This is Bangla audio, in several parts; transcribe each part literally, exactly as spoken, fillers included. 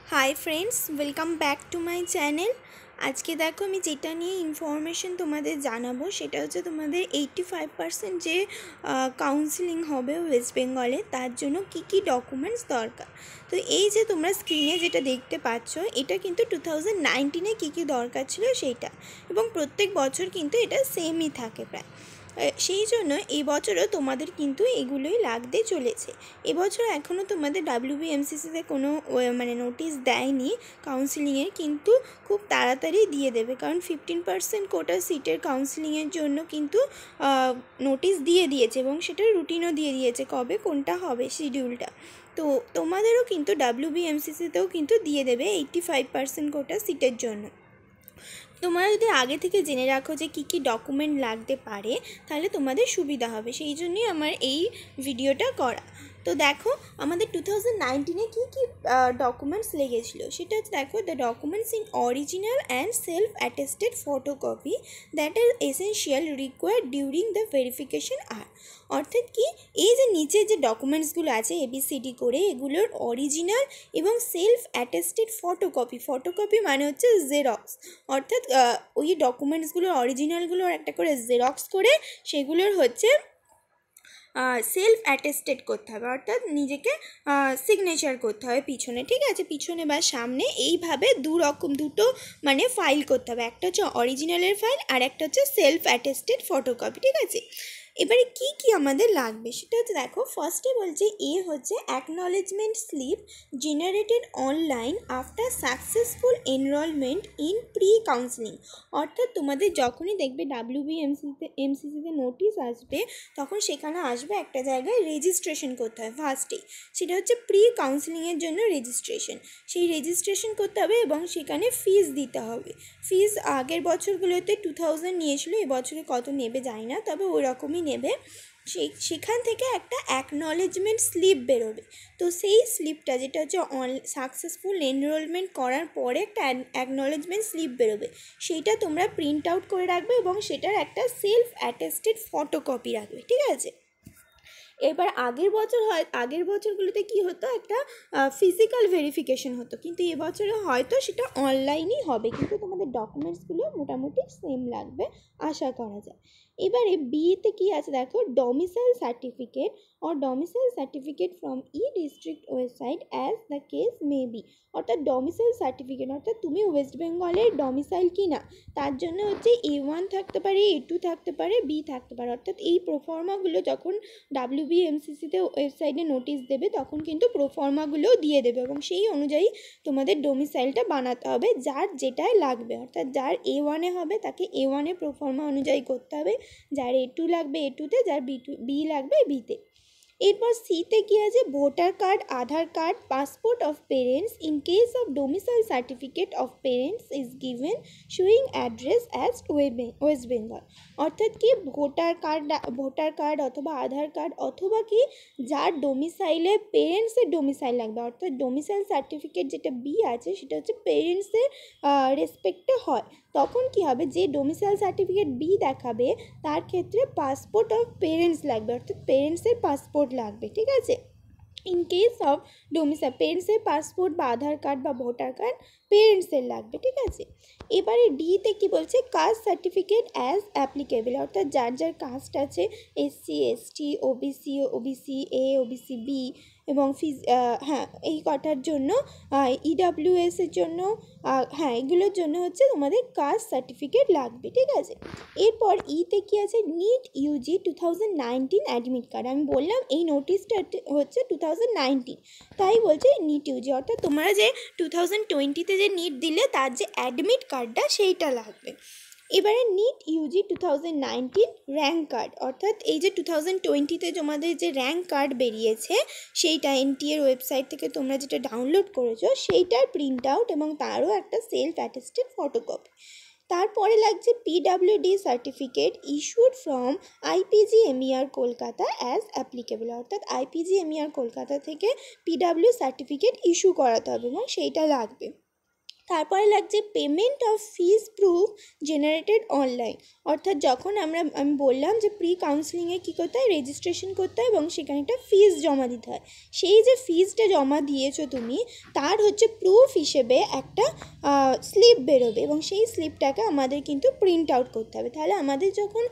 High friends welcome back to my channel. आज के देखो मैं जेटा निये इनफरमेशन तुम्हारे जानाबो सेटा होच्छे तुम्हारे एट्टी फाइव पार्सेंट जे काउंसिलिंग होबे वेस्ट बेंगले तार जोन्नो की की डकुमेंट्स दरकार। तो ये जे तोमरा स्क्रिने जेटा देखते पाচ্ছো এটা কিন্তু टू थाउजेंड नाइनटीन ए की की दरकार छिलो सेटा एबं प्रत्येक बछर किन्तु एटा सेमই থাকে প্রায়। সেই জন্য এই বছরও তোমাদের কিন্তু এগুলোই লাগতে চলেছে। এবছর এখনও তোমাদের ডাব্লিউবিএমসিসিতে কোনো মানে নোটিশ দেয়নি কাউন্সিলিংয়ের, কিন্তু খুব তাড়াতাড়ি দিয়ে দেবে, কারণ ফিফটিন পার্সেন্ট কোটা সিটের কাউন্সিলিংয়ের জন্য কিন্তু নোটিশ দিয়ে দিয়েছে এবং সেটার রুটিনও দিয়ে দিয়েছে কবে কোনটা হবে শিডিউলটা। তো তোমাদেরও কিন্তু ডাব্লিউবিএমসিসিতেও কিন্তু দিয়ে দেবে এইট্টি ফাইভ পার্সেন্ট কোটা সিটের জন্য। তোমরা যদি আগে থেকে জেনে রাখো যে কী কী ডকুমেন্ট লাগতে পারে তাহলে তোমাদের সুবিধা হবে, সেই জন্যই আমার এই ভিডিওটা করা। তো দেখো আমাদের টু থাউজেন্ড নাইনটিনে কী কী ডকুমেন্টস লেগেছিলো সেটা হচ্ছে দেখো the documents in original and self attested photocopy that are essential required during the verification are, অর্থাৎ কি এই যে নিচের যে ডকুমেন্টসগুলো আছে এবিসিডি করে এগুলোর অরিজিনাল এবং সেলফ অ্যাটেস্টেড ফটোকপি, ফটোকপি মানে হচ্ছে জেরক্স, অর্থাৎ ওই ডকুমেন্টসগুলোর অরিজিনালগুলোর একটা করে জেরক্স করে সেগুলোর হচ্ছে সেলফ অ্যাটেস্টেড করতে হবে, অর্থাৎ নিজেকে সিগনেচার করতে হবে পিছনে, ঠিক আছে, পিছনে বা সামনে এইভাবে দু রকম দুটো মানে ফাইল করতে হবে, একটা হচ্ছে অরিজিনালের ফাইল আর একটা হচ্ছে সেলফ অ্যাটেস্টেড ফটোকপি, ঠিক আছে। এবারে কি কি আমাদের লাগবে সেটা হচ্ছে দেখো ফার্স্টে বলছে এ হচ্ছে acknowledgement slip generated online after successful enrolment in pre counselling, অর্থাৎ তোমাদের যখনই দেখবে ডাব্লিউবিএমসিতে এমসিসিতে নোটিশ আসবে তখন সেখানে আসবে একটা জায়গায় রেজিস্ট্রেশন করতে হয় ফার্স্টেই, সেটা হচ্ছে প্রি কাউন্সিলিংয়ের জন্য রেজিস্ট্রেশন, সেই রেজিস্ট্রেশন করতে হবে এবং সেখানে ফিস দিতে হবে। ফিস আগের বছরগুলোতে টু থাউজেন্ড নিয়েছিল, এবছরে কত নেবে জানি না, তবে ওই রকমই নেবে। সেই সেখান থেকে একটা অ্যাকনলেজমেন্ট স্লিপ বেরোবে, তো সেই স্লিপটা যেটা হচ্ছে অন সাকসেসফুল এনরোলমেন্ট করার পরে একটা অ্যাকনলেজমেন্ট স্লিপ বেরোবে, সেইটা তোমরা প্রিন্ট আউট করে রাখবে এবং সেটার একটা সেলফ অ্যাটেস্টেড ফটোকপি রাখবে, ঠিক আছে। এবার আগের বছর হয় আগের বছরগুলোতে কি হতো একটা ফিজিক্যাল ভেরিফিকেশন হতো, কিন্তু এবছরে হয়তো সেটা অনলাইনই হবে, কিন্তু তোমাদের ডকুমেন্টসগুলো মোটামুটি সেম লাগবে আশা করা যায়। এবারে বিতে কি আছে দেখো domicile certificate or domicile certificate from e district website as the case may be, অর্থাৎ ডমিসাইল সার্টিফিকেট অর্থাৎ তুমি ওয়েস্ট বেঙ্গলের ডমিসাইল কি না তার জন্য হচ্ছে এ ওয়ান থাকতে পারে, এ টু থাকতে পারে, বি থাকতে পারে, অর্থাৎ এই প্রোফর্মাগুলো যখন ডাব্লিউবিএমসিসিতে ওয়েবসাইটে নোটিশ দেবে তখন কিন্তু প্রোফর্মাগুলোও দিয়ে দেবে এবং সেই অনুযায়ী তোমাদের ডোমিসাইলটা বানাতে হবে যার যেটাই লাগবে, অর্থাৎ যার এ ওয়ানে হবে তাকে এ ওয়ানে প্রোফর্মা অনুযায়ী করতে হবে, যার এ টু লাগবে এ টুতে, যার বি টু বি লাগবে বিতে। এরপর সিতে কি আছে voter card, Aadhaar card, passport of parents in case of domicile certificate of parents is given showing address as West Bengal, অর্থাৎ কি ভোটার কার্ড ভোটার কার্ড অথবা আধার কার্ড অথবা কি যার ডোমিসাইলে পেরেন্টসের ডোমিসাইল লাগবে, অর্থাৎ ডোমিসাইল সার্টিফিকেট যেটা বি আছে সেটা হচ্ছে পেরেন্টসের রেসপেক্টে হয়, তখন কি হবে যে ডোমিসাইল সার্টিফিকেট বি দেখাবে তার ক্ষেত্রে পাসপোর্ট অফ পেরেন্টস লাগবে, অর্থাৎ পেরেন্টসের পাসপোর্ট লাগবে, ঠিক আছে। ইন কেস অফ ডোমিসাইল পেরেন্টসের পাসপোর্ট বা আধার কার্ড বা ভোটার কার্ড পেরেন্টসের লাগবে, ঠিক আছে। এবারে ডিতে কি বলছে কাস্ট সার্টিফিকেট অ্যাজ অ্যাপ্লিকেবল, অর্থাৎ যার যার কাস্ট আছে SC ST OBC OBC A OBC B এবং ফিজ হ্যাঁ এই কটার জন্য ইডাব্লিউএসের জন্য হ্যাঁ এগুলোর জন্য হচ্ছে তোমাদের কাস্ট সার্টিফিকেট লাগবে, ঠিক আছে। এরপর ইতে কি আছে NEET UG two thousand nineteen admit card, আমি বললাম এই নোটিশটা হচ্ছে টু থাউজেন্ড নাইনটিন তাই বলছে নিট ইউজি, অর্থাৎ তোমরা যে টু থাউজেন্ড টোয়েন্টিতে যে নিট দিলে তার যে অ্যাডমিট কার্ডটা সেইটা লাগবে। এবারে NEET UG two thousand nineteen rank card, অর্থাৎ এই যে টু থাউজেন্ড টোয়েন্টিতে তোমাদের যে র্যাঙ্ক কার্ড বেরিয়েছে সেইটা এনটিএর ওয়েবসাইট থেকে তোমরা যেটা ডাউনলোড করেছো সেইটার প্রিন্ট আউট এবং তারও একটা সেলফ অ্যাটেস্টেড ফটোকপি। তারপরে লাগছে PWD certificate issued from IPGMER Kolkata as applicable, অর্থাৎ আইপিজিএমইআর কলকাতা থেকে পিডাব্লিউ সার্টিফিকেট ইস্যু করাতে হবে এবং সেইটা লাগবে। তারপরে লাগছে payment of fees proof generated online, অর্থাৎ যখন আমরা আমি বললাম যে প্রি কাউন্সিলিংয়ে কী করতে হয়, রেজিস্ট্রেশন করতে হয় এবং সেখানে একটা ফিস জমা দিতে হয়। সেই যে ফিসটা জমা দিয়েছো তুমি, তার হচ্ছে প্রুফ হিসেবে একটা স্লিপ বেরোবে এবং সেই স্লিপটাকে আমাদের কিন্তু প্রিন্ট আউট করতে হবে। তাহলে আমাদের যখন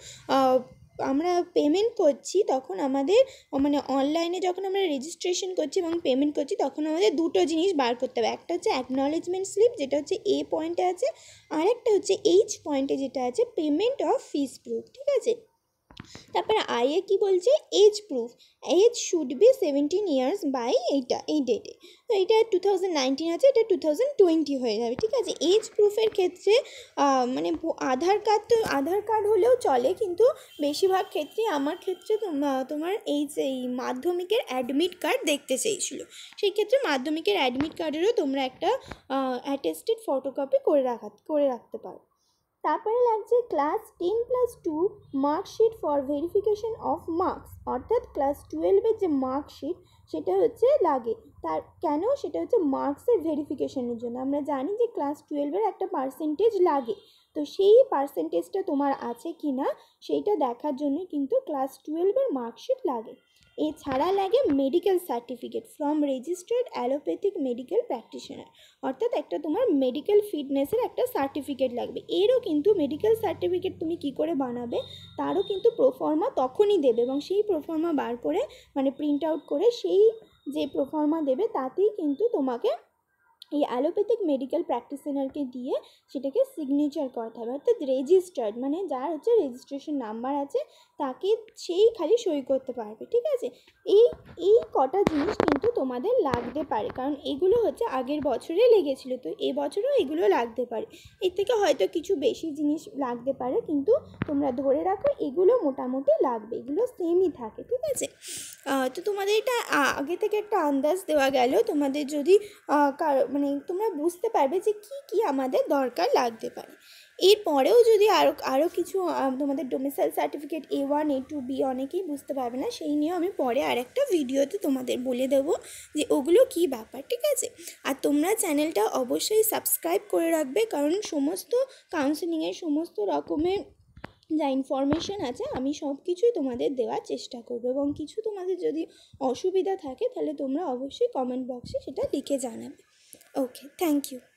আমরা পেমেন্ট করছি তখন আমাদের মানে অনলাইনে যখন আমরা রেজিস্ট্রেশন করছি এবং পেমেন্ট করছি তখন আমাদের দুটো জিনিস বার করতে হবে। একটা হচ্ছে অ্যাকনলেজমেন্ট স্লিপ, যেটা হচ্ছে এ পয়েন্টে আছে, আর একটা হচ্ছে এইচ পয়েন্টে যেটা আছে পেমেন্ট অফ ফিস প্রুফ। ঠিক আছে, তারপরে আইয়ে কি বলছে, age proof, age should be seventeen years by এইটা এই ডেটে। তো এইটা টু থাউজেন্ড নাইনটিন আছে, এটা টু থাউজেন্ড টোয়েন্টি হয়ে যাবে। ঠিক আছে, এজ প্রুফের ক্ষেত্রে মানে আধার কার্ড তো আধার কার্ড হলেও চলে, কিন্তু বেশিরভাগ ক্ষেত্রে আমার ক্ষেত্রে তোমার এই যে মাধ্যমিকের অ্যাডমিট কার্ড দেখতে চেয়েছিলো, সেই ক্ষেত্রে মাধ্যমিকের অ্যাডমিট কার্ডেরও তোমরা একটা অ্যাটেস্টেড ফটোকপি করে রাখা করে রাখতে পারো। তারপরে লাগছে class ten plus two marksheet for verification of marks, অর্থাৎ ক্লাস টুয়েলভের যে মার্কশিট সেটা হচ্ছে লাগে। তার কেন, সেটা হচ্ছে মার্কসের ভেরিফিকেশনের জন্য। আমরা জানি যে ক্লাস টুয়েলভের একটা পার্সেন্টেজ লাগে, তো সেই পার্সেন্টেজটা তোমার আছে কি না সেইটা দেখার জন্য কিন্তু ক্লাস টুয়েলভের মার্কশিট লাগে। এছাড়া লাগে medical certificate from registered allopathic medical practitioner, অর্থাৎ একটা তোমার মেডিকেল ফিটনেসের একটা সার্টিফিকেট লাগবে। এরও কিন্তু মেডিকেল সার্টিফিকেট তুমি কি করে বানাবে, তারও কিন্তু প্রোফর্মা তখনই দেবে এবং সেই প্রোফর্মা বার করে মানে প্রিন্ট আউট করে সেই যে প্রোফর্মা দেবে তাতেই কিন্তু তোমাকে এই অ্যালোপ্যাথিক মেডিকেল প্র্যাকটিশনারকে দিয়ে সেটাকে সিগনেচার করাতে হবে, অর্থাৎ রেজিস্টার্ড মানে যার হচ্ছে রেজিস্ট্রেশন নাম্বার আছে তাকে সেই খালি সই করতে পারবে। ঠিক আছে, এই এই কটা জিনিস কিন্তু তোমাদের লাগতে পারে, কারণ এগুলো হচ্ছে আগের বছরে লেগেছিলো, তো এই বছরও এগুলো লাগতে পারে। এর থেকে হয়তো কিছু বেশি জিনিস লাগতে পারে, কিন্তু তোমরা ধরে রাখো এগুলো মোটামুটি লাগবে, এগুলো সেমই থাকে। ঠিক আছে, তো তোমাদের এটা আগে থেকে একটা আন্দাজ দেওয়া গেল, তোমাদের যদি মানে তোমরা বুঝতে পারবে যে কি কি আমাদের দরকার লাগতে পারে। এরপরেও যদি আরও আরও কিছু তোমাদের domicile certificate A one A two B অনেকেই বুঝতে পারবে না, সেই নিয়েও আমি পরে আরেকটা ভিডিওতে তোমাদের বলে দেবো যে ওগুলো কি ব্যাপার। ঠিক আছে, আর তোমরা চ্যানেলটা অবশ্যই সাবস্ক্রাইব করে রাখবে, কারণ সমস্ত কাউন্সেলিংয়ের সমস্ত রকমের যা ইনফরমেশান আছে আমি সব কিছুই তোমাদের দেওয়ার চেষ্টা করবো, এবং কিছু তোমাদের যদি অসুবিধা থাকে তাহলে তোমরা অবশ্যই কমেন্ট বক্সে সেটা লিখে জানাবে। Okay, thank you.